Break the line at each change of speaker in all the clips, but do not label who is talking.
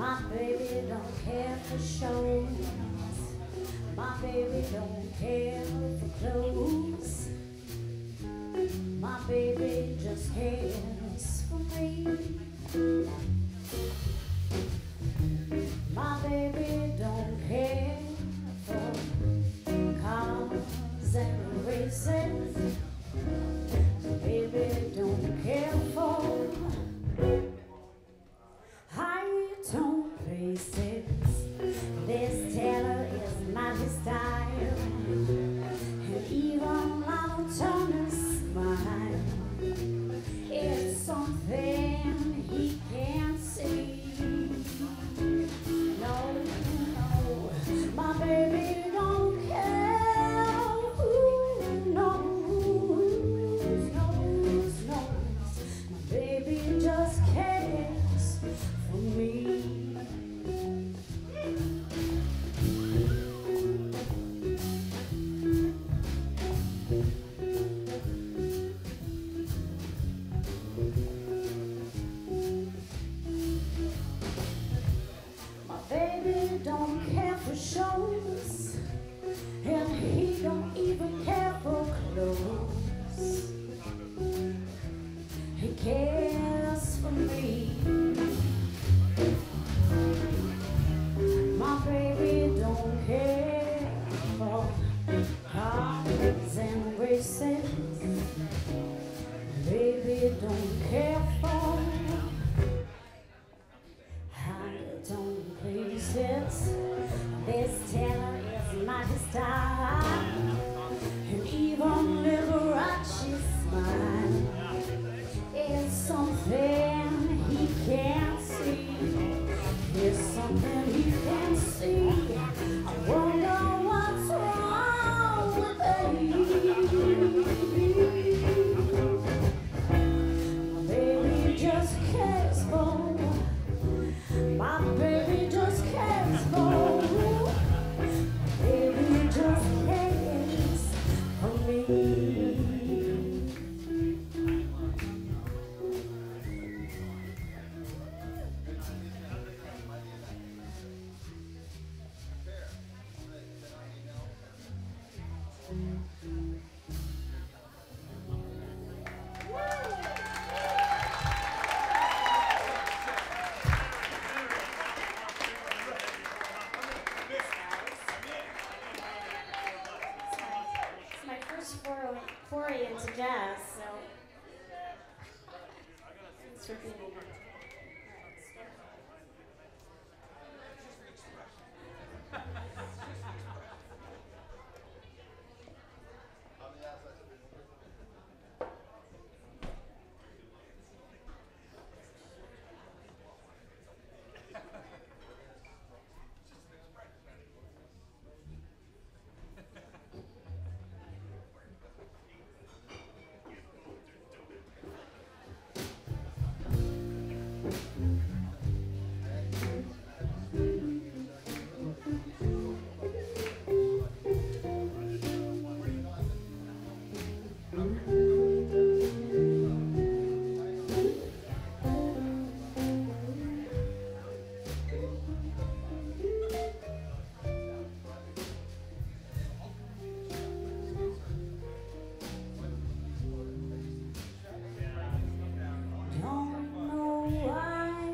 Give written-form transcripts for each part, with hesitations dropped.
My baby don't care for shows. My baby don't care for clothes. My baby just cares for me. My baby don't care for cars and races. My baby don't care for high-tone places. This Taylor is not his style, and even Lana Turner's smile is something he can't see. No, no, my baby don't care who knows, knows. My baby just cares for me. My baby don't care for shows, and he don't even care for clothes. He cares for me. My baby don't care for cars and races. Baby don't care for high-tone places. This Taylor is not his style, and even Liberace's smile is something he can't see. It's something he can't see. I wonder what's wrong with me. My baby just cares for. My baby just cares for. My baby just cares for me. It's my first foray into jazz, so thanks for being here. Don't know why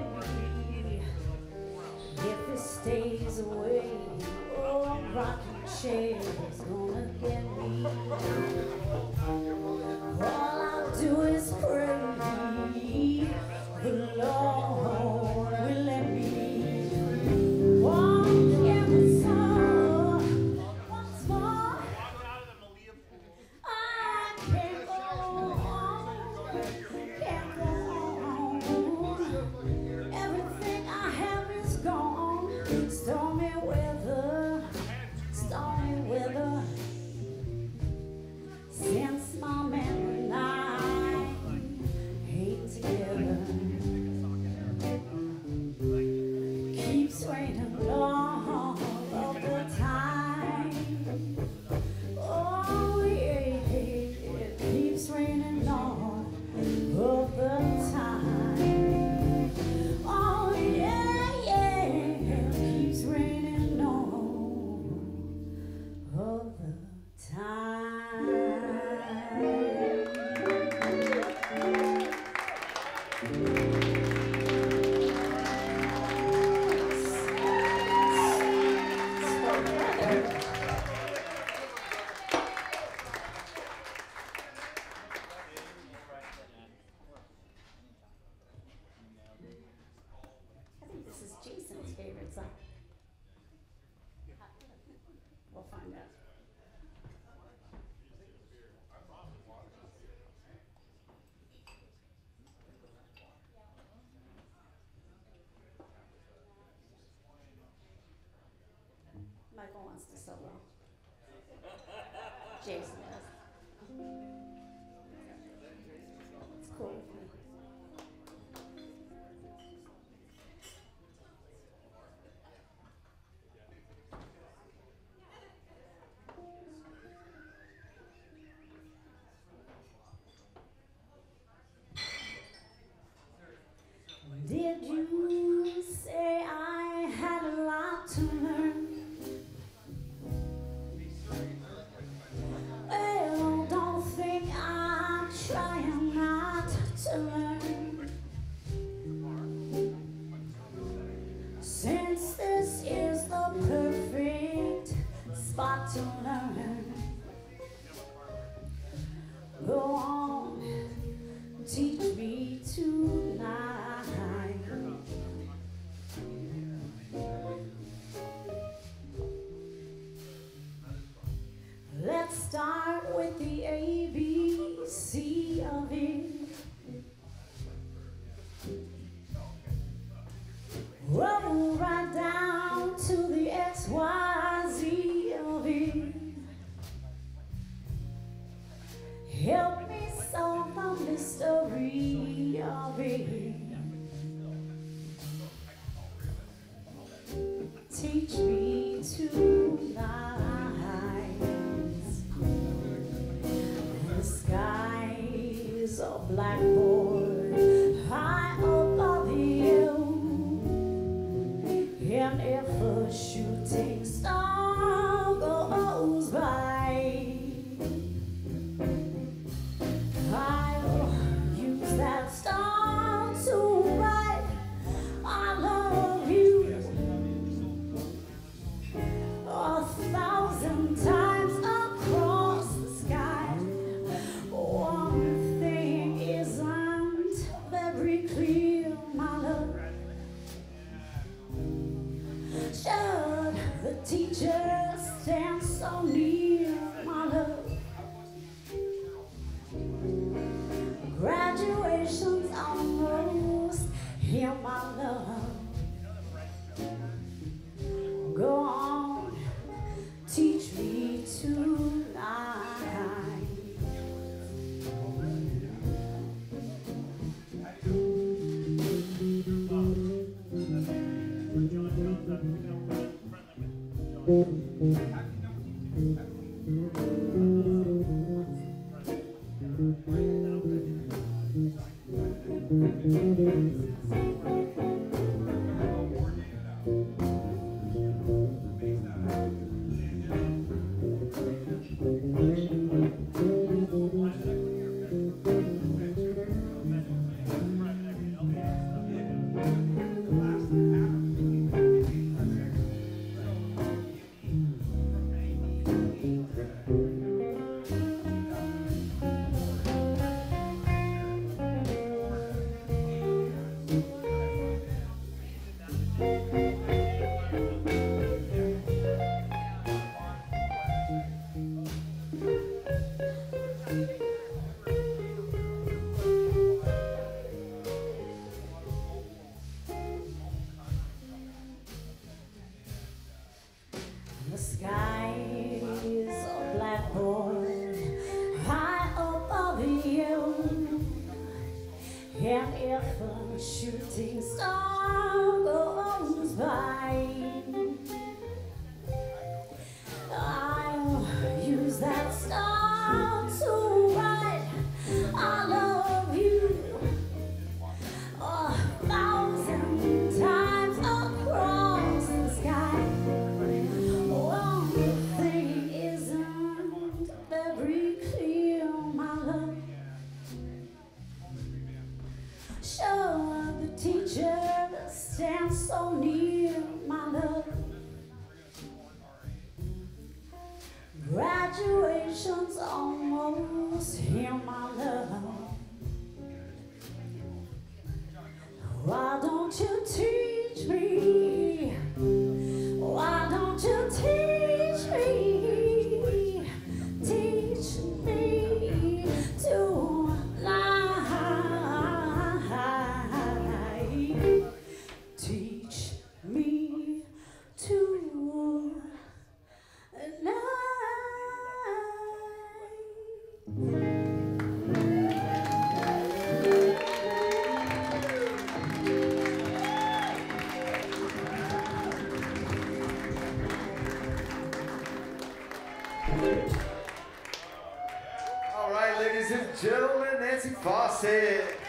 me if it stays away. Oh, rocking chair is gonna get me. All I do is pray the Lord will let me walk in the sun once more. I can't go on, can't go on. Everything I have is gone. Stormy weather, stormy weather. Since my man and I ain't together, keeps raining all of the time. Oh yeah, it keeps raining all of the time. Oh yeah, yeah, it keeps raining all of the time. I think this is Jason's favorite song. We'll find out. Michael wants to solo. Jason does. It's cool with me. Did you say I had a lot to learn? Well, don't think I'm trying not to learn. Since this is the perfect spot to learn, go on, teach me tonight. Let's start with the ABC of it. Roll right down to the XYZ of it. Help me solve the mystery of it. Teach me tonight. The sky is a blackboard high above you, and if a shooting star goes by, I'll use that star to write I love you 1,000 times across the sky. One thing isn't very clear, my love. Should the teacher stand so near, my love? Graduation's almost here, my love. Go on, teach me tonight. lie so near, my love. Graduation's almost here, my love. Why don't you teach me? Why don't you teach me? Teach me to lie. Teach me to lie.
All right, ladies and gentlemen, Nancy Fawcett.